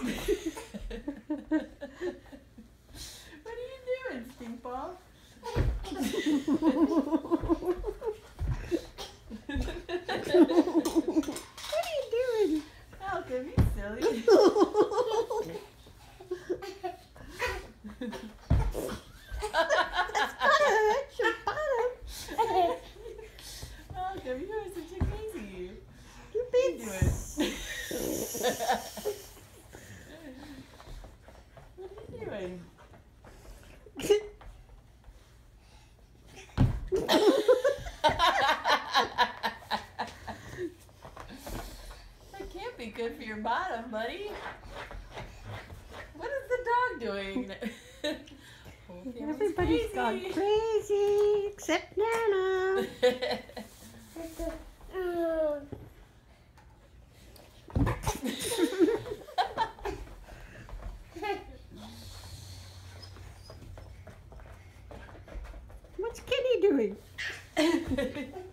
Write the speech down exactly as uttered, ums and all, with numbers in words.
What are you doing, stink ball? What are you doing? Malcolm, you silly. That's butter. That's your butter. Malcolm, you are such a crazy. You What are you big. doing? What are you doing? That can't be good for your bottom, buddy. What is the dog doing? Whole family's Everybody's crazy. gone crazy except Nana. What's Kitty doing?